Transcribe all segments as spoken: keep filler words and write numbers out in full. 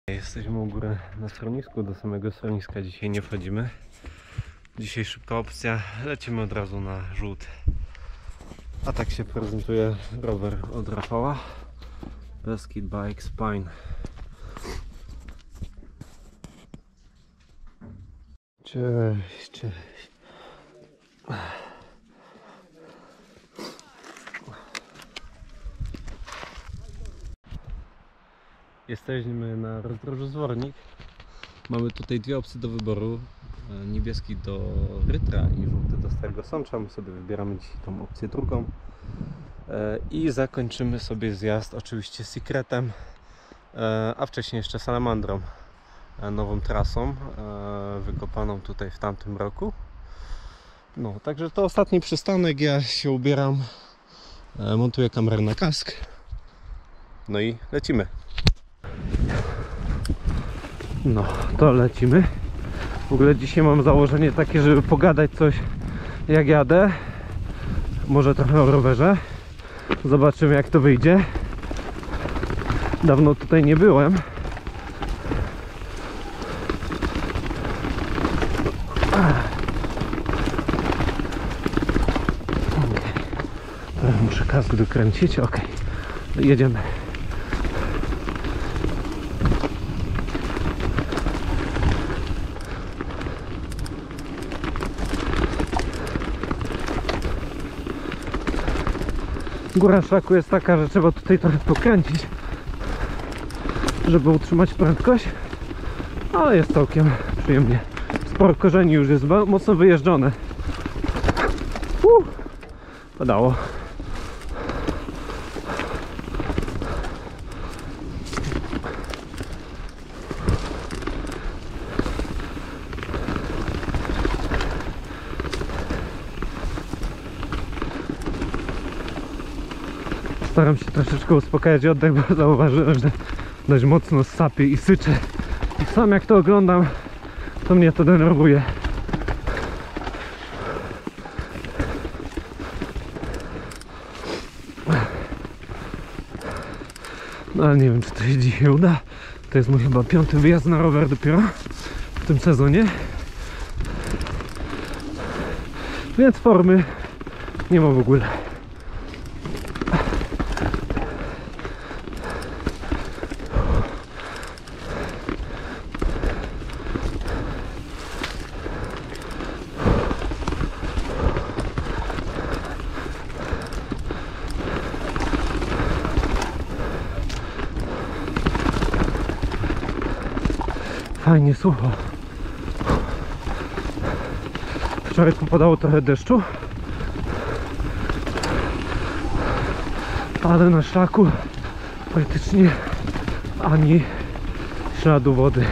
Jesteśmy u góry na schronisku, do samego schroniska dzisiaj nie wchodzimy. Dzisiaj szybka opcja, lecimy od razu na żółt. A tak się prezentuje rower od Rafała. Beskid Bike Spine. Cześć, cześć. Jesteśmy na rozdrożu Zwornik. Mamy tutaj dwie opcje do wyboru. Niebieski do Rytra i żółty do Starego Sącza. My sobie wybieramy dzisiaj tą opcję drugą. I zakończymy sobie zjazd oczywiście Secretem, a wcześniej jeszcze Salamandrą. Nową trasą, wykopaną tutaj w tamtym roku. No, także to ostatni przystanek. Ja się ubieram, montuję kamerę na kask. No i lecimy. No, to lecimy. W ogóle dzisiaj mam założenie takie, żeby pogadać coś jak jadę. Może trochę o rowerze. Zobaczymy, jak to wyjdzie. Dawno tutaj nie byłem. Teraz muszę kask dokręcić. Ok, jedziemy. Góra szlaku jest taka, że trzeba tutaj trochę pokręcić, żeby utrzymać prędkość, ale jest całkiem przyjemnie. Sporo korzeni już jest mocno wyjeżdżone. Uh, padało. Staram się troszeczkę uspokajać oddech, bo zauważyłem, że dość mocno sapie i syczy. I sam jak to oglądam, to mnie to denerwuje. No ale nie wiem, czy to się dzisiaj uda. To jest mój chyba piąty wyjazd na rower dopiero w tym sezonie. Więc formy nie ma w ogóle. Fajnie sucho. Wczoraj popadało trochę deszczu, ale na szlaku praktycznie ani śladu wody.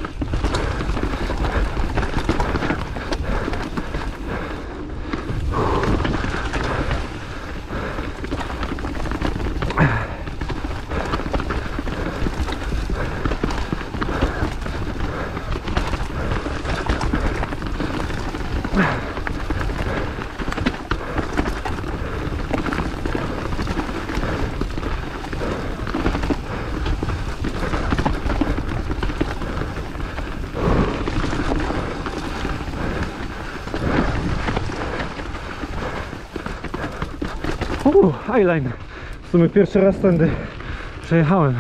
Uuu, Highline. W sumie pierwszy raz tędy przejechałem.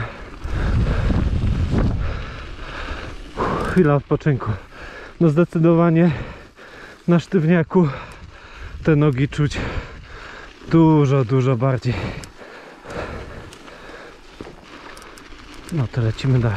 Uff, chwila odpoczynku. No zdecydowanie na sztywniaku te nogi czuć dużo, dużo bardziej. No to lecimy dalej.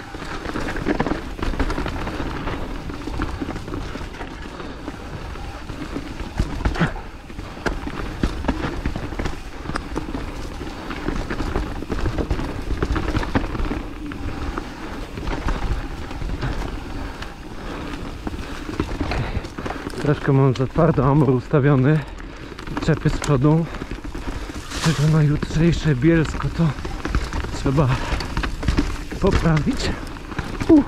Troszkę mam za twardo amor ustawiony, czepy z przodu, że na jutrzejsze Bielsko to trzeba poprawić. Uh.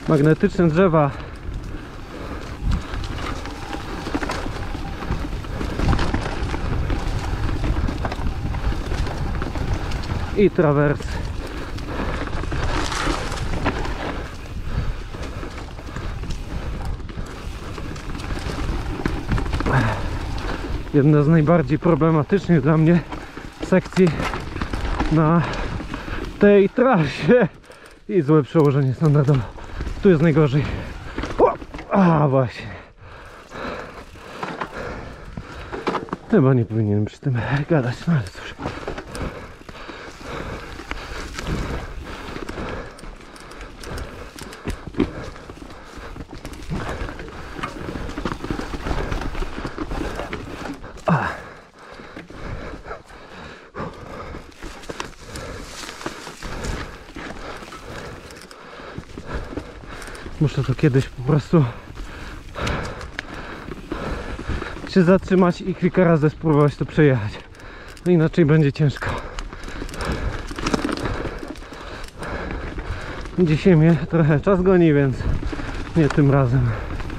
magnetyczne drzewa. I trawersy. Jedna z najbardziej problematycznych dla mnie sekcji na tej trasie i złe przełożenie standardowe. Tu jest najgorzej. O! A właśnie. Chyba nie powinienem przy tym gadać, no ale cóż. Muszę to kiedyś po prostu się zatrzymać i kilka razy spróbować to przejechać. No inaczej będzie ciężko. Dzisiaj mnie trochę czas goni, więc nie tym razem.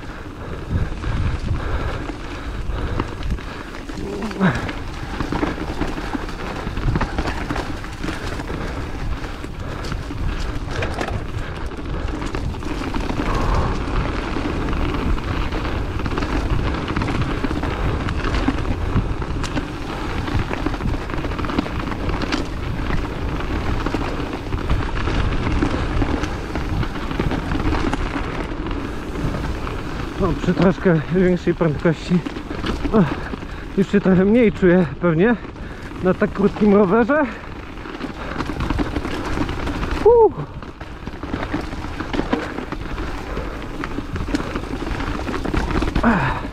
No, przy troszkę większej prędkości o, już się trochę mniej czuję pewnie na tak krótkim rowerze. Uh. Ah.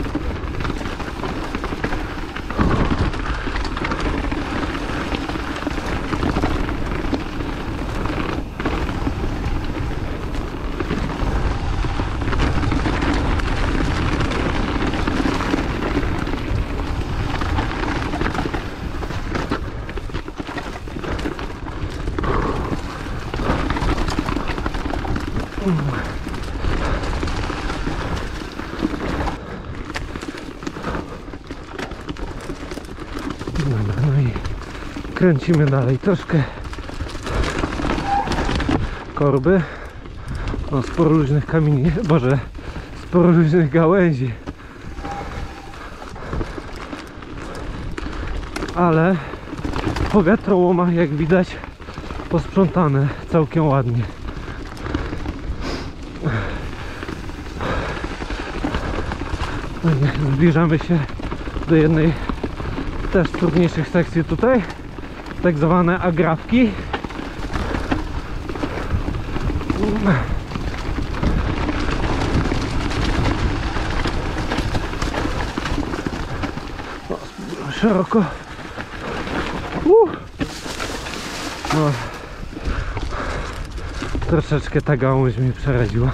Dobra, no i kręcimy dalej troszkę korby. O, sporo luźnych kamieni, boże, sporo luźnych gałęzi. Ale po wiatrołomach, jak widać, posprzątane całkiem ładnie. Zbliżamy się do jednej też z trudniejszych sekcji tutaj, tak zwane agrawki. O, szeroko. Uh. No. Troszeczkę ta gałąź mnie przeraziła.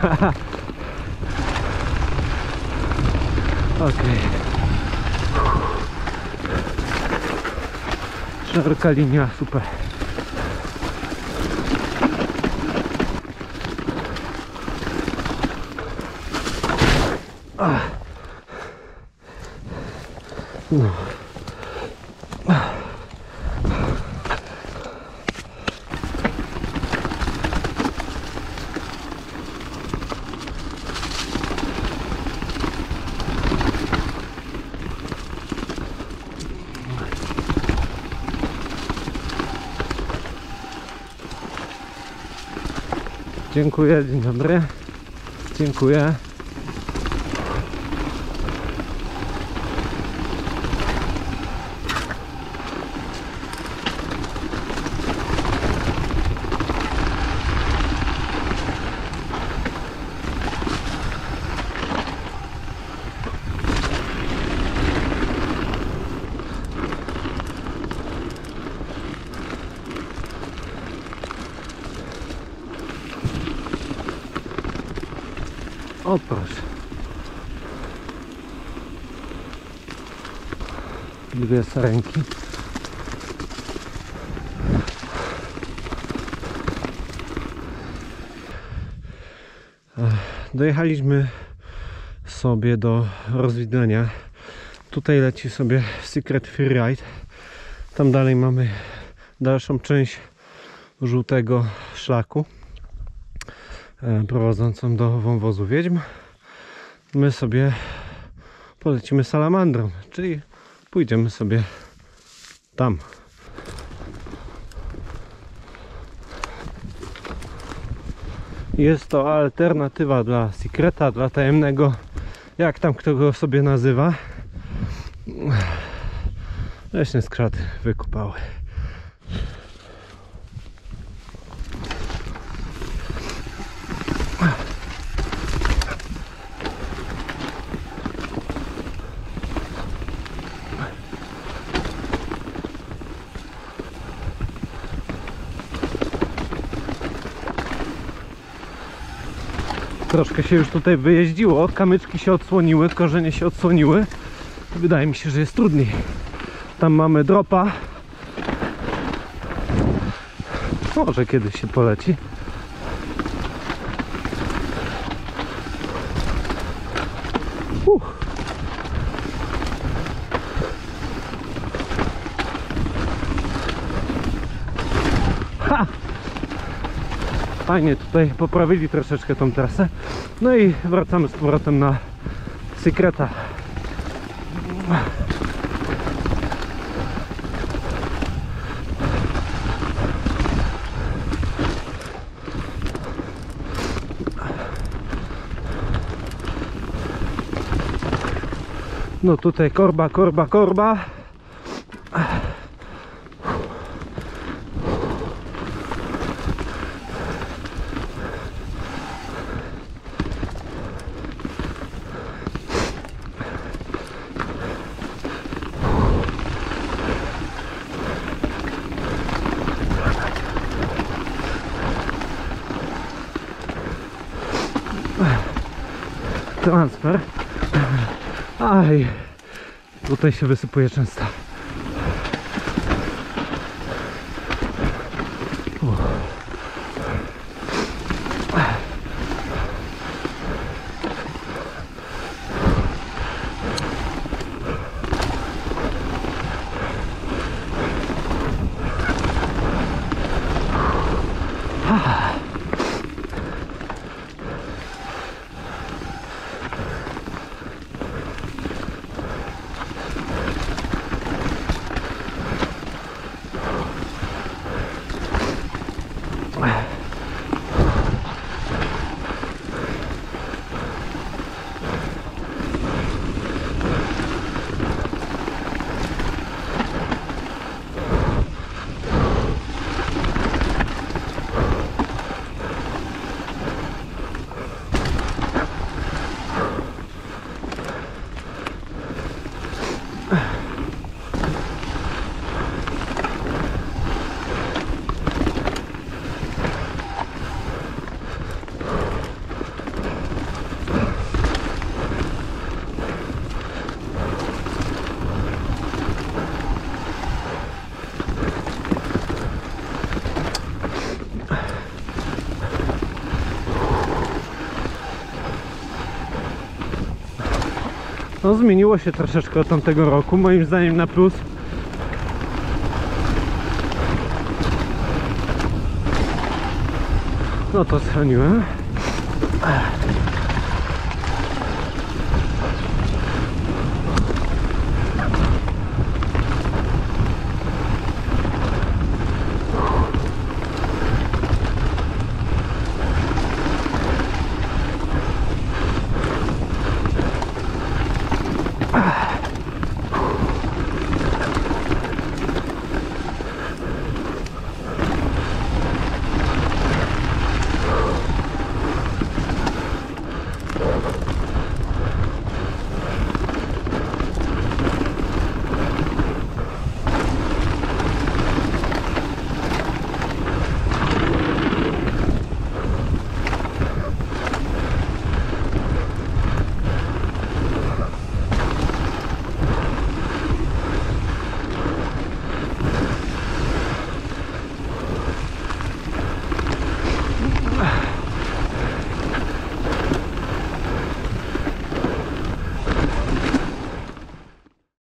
Okej. Okay. Szeroka linia, super. Ah. No. Ah. Dziękuję, dzień dobry. Dziękuję. O proszę. Dwie sarenki. Dojechaliśmy sobie do rozwidlenia. Tutaj leci sobie Secret Freeride. Tam dalej mamy dalszą część żółtego szlaku prowadzącą do wąwozu Wiedźm. My sobie polecimy salamandrą, czyli pójdziemy sobie tam. Jest to alternatywa dla Secreta, dla tajemnego, jak tam kto go sobie nazywa. Leśne skrzaty wykupały. Troszkę się już tutaj wyjeździło, kamyczki się odsłoniły, korzenie się odsłoniły. Wydaje mi się, że jest trudniej. Tam mamy dropa. Może kiedyś się poleci. Uff. Ha! Fajnie tutaj poprawili troszeczkę tą trasę. No i wracamy z powrotem na Secreta. No tutaj korba, korba, korba. Transfer. Aj, tutaj się wysypuje często. Uff. No zmieniło się troszeczkę od tamtego roku, moim zdaniem na plus. No to schroniłem.